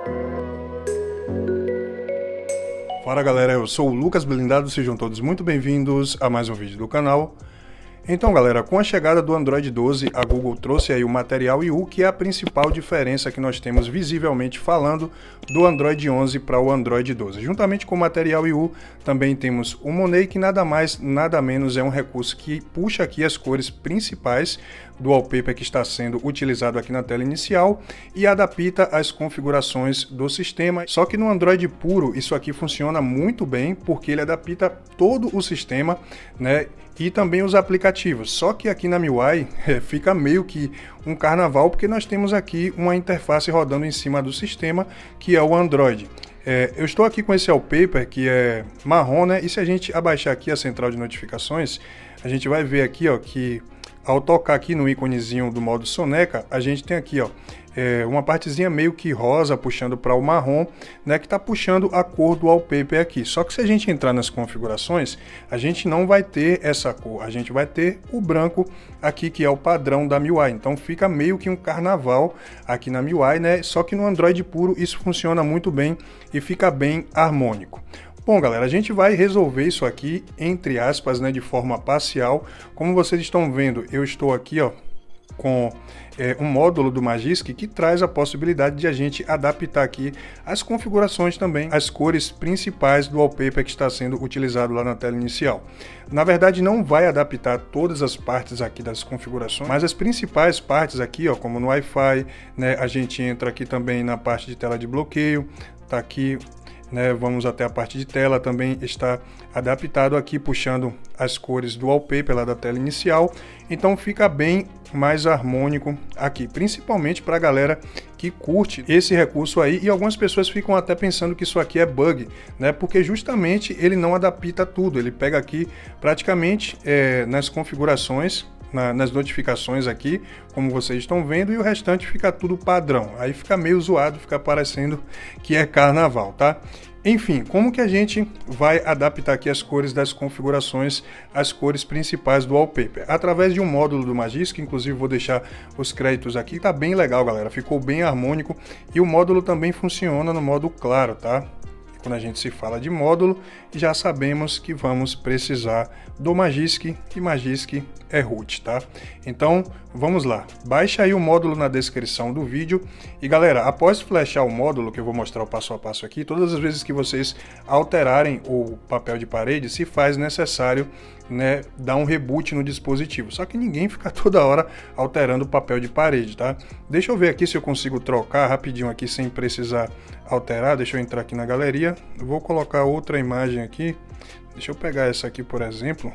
Fala galera, eu sou o Lucas Blindado, sejam todos muito bem-vindos a mais um vídeo do canal. Então galera, com a chegada do Android 12, a Google trouxe aí o Material IU, que é a principal diferença que nós temos visivelmente falando do Android 11 para o Android 12. Juntamente com o Material IU, também temos o Money, que nada mais, nada menos é um recurso que puxa aqui as cores principais do wallpaper que está sendo utilizado aqui na tela inicial e adapta as configurações do sistema. Só que no Android puro isso aqui funciona muito bem, porque ele adapta todo o sistema, né? E também os aplicativos. Só que aqui na MIUI fica meio que um carnaval, porque nós temos aqui uma interface rodando em cima do sistema, que é o Android. Eu estou aqui com esse wallpaper que é marrom, né? E se a gente abaixar aqui a central de notificações, a gente vai ver aqui, ó, que ao tocar aqui no íconezinho do modo soneca, a gente tem aqui, ó, uma partezinha meio que rosa puxando para o marrom, né, que está puxando a cor do wallpaper aqui. Só que se a gente entrar nas configurações, a gente não vai ter essa cor, a gente vai ter o branco aqui, que é o padrão da MIUI. Então fica meio que um carnaval aqui na MIUI, né? Só que no Android puro isso funciona muito bem e fica bem harmônico. Bom galera, a gente vai resolver isso aqui, entre aspas, né, de forma parcial. Como vocês estão vendo, eu estou aqui, ó, com um módulo do Magisk que traz a possibilidade de a gente adaptar aqui as configurações também, as cores principais do wallpaper que está sendo utilizado lá na tela inicial. Na verdade não vai adaptar todas as partes aqui das configurações, mas as principais partes aqui, ó, como no Wi-Fi, né, a gente entra aqui também na parte de tela de bloqueio, tá aqui, né, vamos até a parte de tela, também está adaptado aqui, puxando as cores do wallpaper lá da tela inicial, então fica bem mais harmônico aqui, principalmente para a galera que curte esse recurso aí. E algumas pessoas ficam até pensando que isso aqui é bug, né, porque justamente ele não adapta tudo, ele pega aqui praticamente nas configurações, nas notificações aqui, como vocês estão vendo, e o restante fica tudo padrão. Aí fica meio zoado, fica parecendo que é carnaval, tá? Enfim, como que a gente vai adaptar aqui as cores das configurações, as cores principais do wallpaper? Através de um módulo do Magisk, inclusive vou deixar os créditos aqui, tá bem legal galera, ficou bem harmônico, e o módulo também funciona no modo claro, tá? Quando a gente se fala de módulo, já sabemos que vamos precisar do Magisk, e Magisk é root, tá? Então, vamos lá. Baixa aí o módulo na descrição do vídeo. E galera, após flashar o módulo, que eu vou mostrar o passo a passo aqui, todas as vezes que vocês alterarem o papel de parede, se faz necessário, né, dar um reboot no dispositivo. Só que ninguém fica toda hora alterando o papel de parede, tá? Deixa eu ver aqui se eu consigo trocar rapidinho aqui sem precisar alterar. Deixa eu entrar aqui na galeria. Eu vou colocar outra imagem aqui. Deixa eu pegar essa aqui, por exemplo,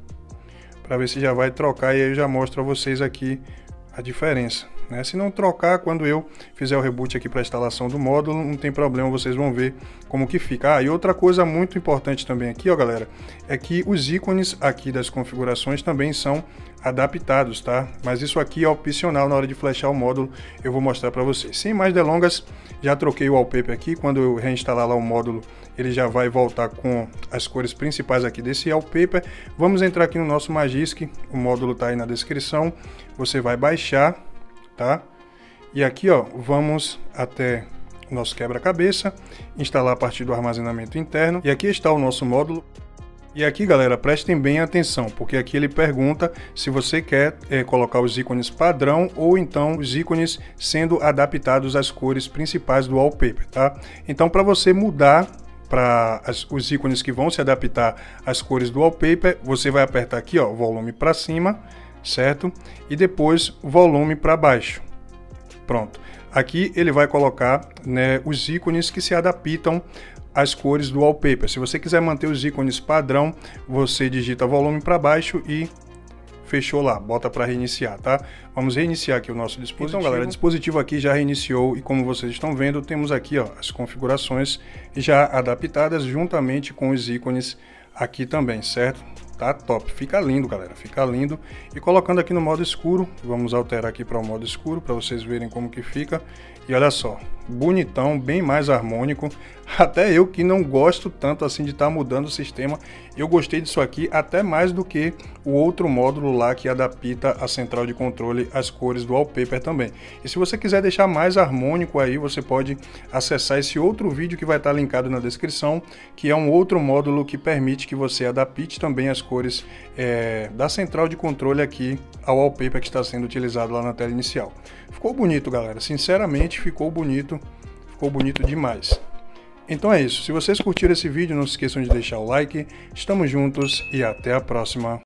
para ver se já vai trocar, e aí eu já mostro a vocês aqui a diferença, né? Se não trocar, quando eu fizer o reboot aqui para a instalação do módulo, não tem problema, vocês vão ver como que fica. E outra coisa muito importante também aqui, ó galera, é que os ícones aqui das configurações também são adaptados, tá? Mas isso aqui é opcional, na hora de flashar o módulo eu vou mostrar para vocês. Sem mais delongas, já troquei o wallpaper aqui. Quando eu reinstalar lá o módulo, ele já vai voltar com as cores principais aqui desse wallpaper. Vamos entrar aqui no nosso Magisk, o módulo tá aí na descrição, você vai baixar, tá? E aqui, ó, vamos até o nosso quebra-cabeça, instalar a partir do armazenamento interno, e aqui está o nosso módulo. E aqui galera, prestem bem atenção, porque aqui ele pergunta se você quer colocar os ícones padrão ou então os ícones sendo adaptados às cores principais do wallpaper, tá? Então para você mudar para os ícones que vão se adaptar às cores do wallpaper, você vai apertar aqui, ó, volume para cima, certo? E depois volume para baixo. Pronto. Aqui ele vai colocar, né, os ícones que se adaptam as cores do wallpaper. Se você quiser manter os ícones padrão, você digita volume para baixo e fechou lá, bota para reiniciar, tá? Vamos reiniciar aqui o nosso dispositivo. Então galera, o dispositivo aqui já reiniciou, e como vocês estão vendo, temos aqui, ó, as configurações já adaptadas juntamente com os ícones aqui também, certo? Tá top, fica lindo galera, fica lindo. E colocando aqui no modo escuro, vamos alterar aqui para o modo escuro para vocês verem como que fica. E olha só, bonitão, bem mais harmônico. Até eu que não gosto tanto assim de estar mudando o sistema, eu gostei disso aqui até mais do que o outro módulo lá que adapta a central de controle às cores do wallpaper também. E se você quiser deixar mais harmônico aí, você pode acessar esse outro vídeo que vai estar linkado na descrição, que é um outro módulo que permite que você adapte também as cores da central de controle aqui ao wallpaper que está sendo utilizado lá na tela inicial. Ficou bonito, galera, sinceramente ficou bonito demais. Então é isso, se vocês curtiram esse vídeo, não se esqueçam de deixar o like, estamos juntos e até a próxima.